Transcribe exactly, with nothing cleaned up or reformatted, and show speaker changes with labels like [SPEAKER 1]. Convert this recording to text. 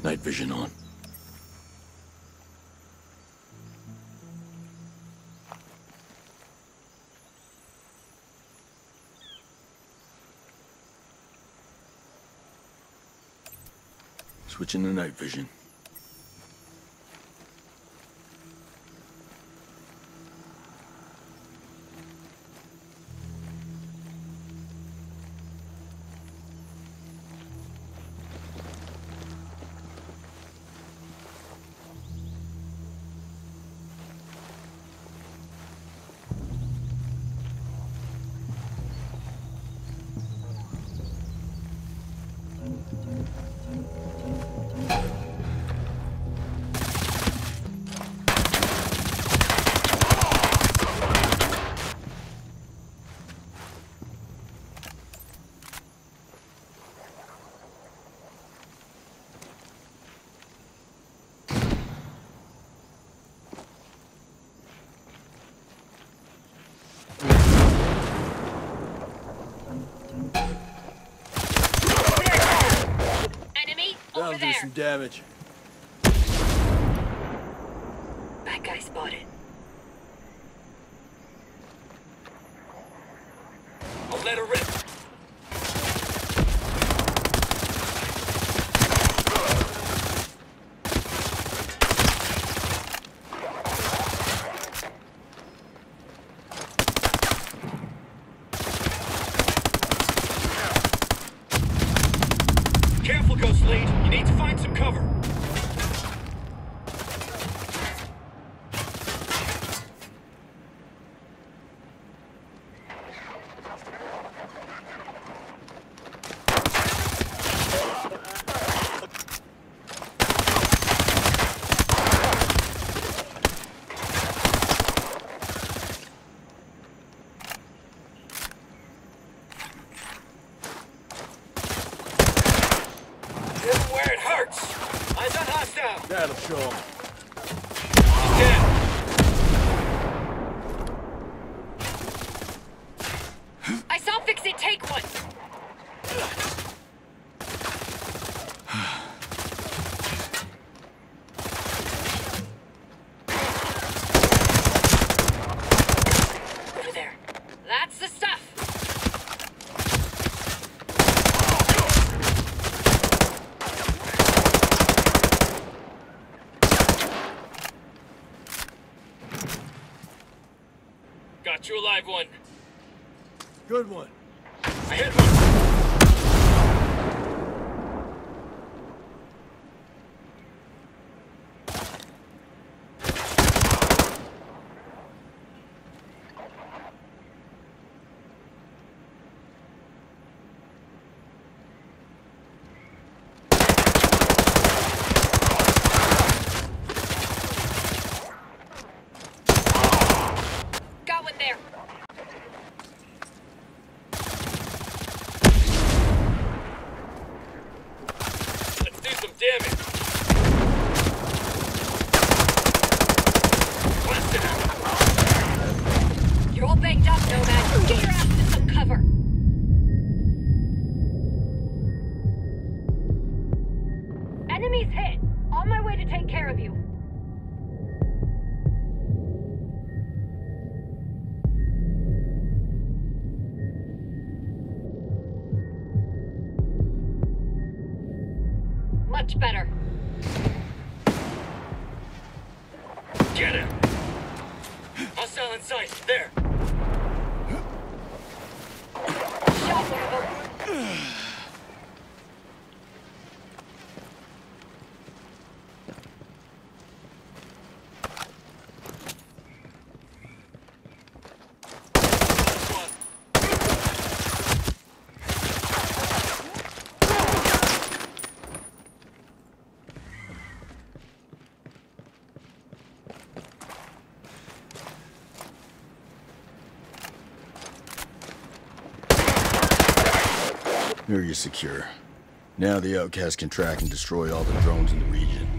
[SPEAKER 1] Night vision on. Switching to night vision.
[SPEAKER 2] That'll do some damage.
[SPEAKER 3] Bad guy spotted.
[SPEAKER 2] I'll let her rip. Careful, Ghost Lead. You need to find some cover. Where it hurts. Eyes on hostile.
[SPEAKER 1] That'll show him.
[SPEAKER 2] He's dead.
[SPEAKER 3] I saw Fix It take one. Over there. That's the stuff.
[SPEAKER 2] Got you a live one.
[SPEAKER 1] Good one.
[SPEAKER 2] I hit one.
[SPEAKER 3] Got one there.
[SPEAKER 2] Let's do some damage. Blast it out.
[SPEAKER 3] You're all banged up, Nomad. Get your ass to some cover. Enemies hit. On my way to take care of you. Much better.
[SPEAKER 2] Get him. Hostile in sight. There.
[SPEAKER 3] Shot one of them.
[SPEAKER 1] Area secure. Now the outcast can track and destroy all the drones in the region.